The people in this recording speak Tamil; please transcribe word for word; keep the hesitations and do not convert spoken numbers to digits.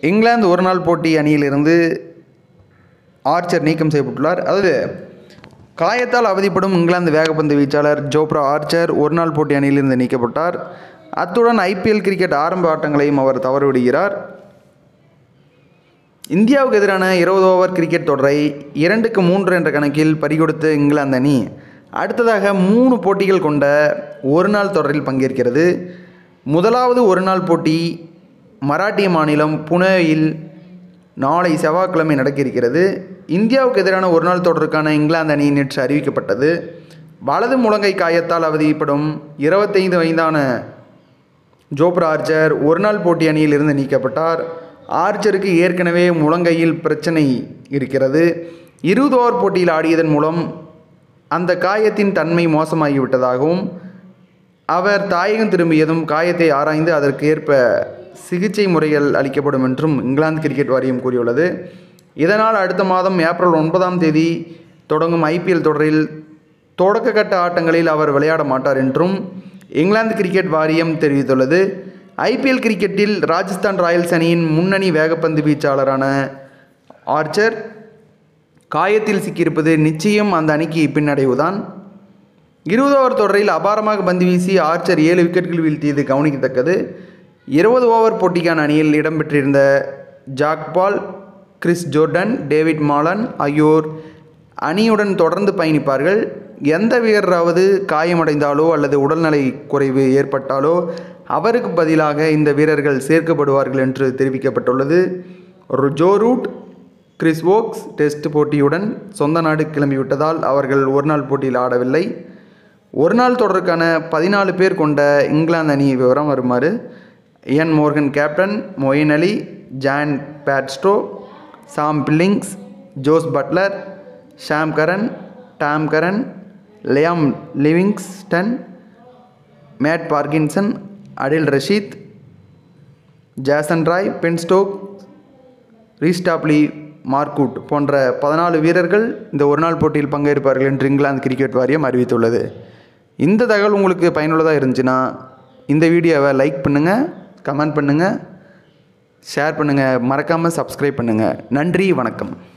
இங்கிலாந்து ஒரு நாள் போட்டி அணியிலிருந்து ஆர்ச்சர் நீக்கம் செய்யப்பட்டுள்ளார். அதாவது காயத்தால் அவதிப்படும் இங்கிலாந்து வேகப்பந்து வீச்சாளர் ஜோப்ரா ஆர்ச்சர் ஒரு நாள் போட்டி அணியிலிருந்து நீக்கப்பட்டார். அத்துடன் ஐபிஎல் கிரிக்கெட் ஆரம்ப ஆட்டங்களையும் அவர் தவறவிடுகிறார். இந்தியாவுக்கு எதிரான இருபது ஓவர் கிரிக்கெட் தொடரை இரண்டுக்கு மூன்று என்ற கணக்கில் பறிகொடுத்த இங்கிலாந்து அணி அடுத்ததாக மூணு போட்டிகள் கொண்ட ஒரு நாள் தொடரில் பங்கேற்கிறது. முதலாவது ஒரு நாள் போட்டி மராட்டிய மாநிலம் புனேயில் நாளை செவ்வாய்க்கிழமை நடக்க இருக்கிறது. இந்தியாவுக்கு எதிரான ஒரு நாள் தொடருக்கான இங்கிலாந்து அணி நேற்று அறிவிக்கப்பட்டது. வலது முழங்கை காயத்தால் அவதிப்படும் இருபத்தைந்து வயதான ஜோப்ரா ஆர்ச்சர் ஒரு நாள் போட்டி அணியிலிருந்து நீக்கப்பட்டார். ஆர்ச்சருக்கு ஏற்கனவே முழங்கையில் பிரச்சனை இருக்கிறது. இருபது ஓவர் போட்டியில் ஆடியதன் மூலம் அந்த காயத்தின் தன்மை மோசமாகிவிட்டதாகவும் அவர் தாயகம் திரும்பியதும் காயத்தை ஆராய்ந்து அதற்கு ஏற்ப சிகிச்சை முறைகள் அளிக்கப்படும் என்றும் இங்கிலாந்து கிரிக்கெட் வாரியம் கூறியுள்ளது. இதனால் அடுத்த மாதம் ஏப்ரல் ஒன்பதாம் தேதி தொடங்கும் ஐபிஎல் தொடரில் தொடக்க கட்ட ஆட்டங்களில் அவர் விளையாட மாட்டார் என்றும் இங்கிலாந்து கிரிக்கெட் வாரியம் தெரிவித்துள்ளது. ஐபிஎல் கிரிக்கெட்டில் ராஜஸ்தான் ராயல்ஸ் அணியின் முன்னணி வேகப்பந்து வீச்சாளரான ஆர்ச்சர் காயத்தில் சிக்கியிருப்பது நிச்சயம் அந்த அணிக்கு பின்னடைவுதான். இருபது ஓவர் தொடரில் அபாரமாக பந்து வீசி ஆர்ச்சர் ஏழு விக்கெட்டுகள் வீழ்த்தியது கவனிக்கத்தக்கது. இருபது ஓவர் போட்டிக்கான அணியில் இடம்பெற்றிருந்த Jake Ball, Chris Jordan, David Malan ஆகியோர் அணியுடன் தொடர்ந்து பயணிப்பார்கள். எந்த வீரராவது காயமடைந்தாலோ அல்லது உடல்நலை குறைவு ஏற்பட்டாலோ அவருக்கு பதிலாக இந்த வீரர்கள் சேர்க்கப்படுவார்கள் என்று தெரிவிக்கப்பட்டுள்ளது. Joe Root, Chris Woakes test போட்டியுடன் சொந்த நாடு கிளம்பிவிட்டதால் அவர்கள் ஒரு நாள் போட்டியில் ஆடவில்லை. ஒரு நாள் தொடருக்கான பதினாலு பேர் கொண்ட இங்கிலாந்து அணி விவரம் வருமாறு: Eoin Morgan captain, Moeen Ali, Jonny Bairstow, Sam Billings, Jos Buttler, Sam Curran, Tom Curran, Liam Livingstone, Matt Parkinson, Adil Rashid, Jason Roy, Ben Stokes, Reece Topley Mark Wood போன்ற பதினாலு வீரர்கள் இந்த ஒரு நாள் போட்டியில் பங்கேற்பார்கள் என்று இங்கிலாந்து கிரிக்கெட் வாரியம் அறிவித்துள்ளது. இந்த தகவல் உங்களுக்கு பயனுள்ளதாக இருந்துச்சுன்னா இந்த வீடியோவை லைக் பண்ணுங்கள், கமெண்ட் பண்ணுங்கள், ஷேர் பண்ணுங்கள், மறக்காமல் சப்ஸ்கிரைப் பண்ணுங்கள். நன்றி, வணக்கம்.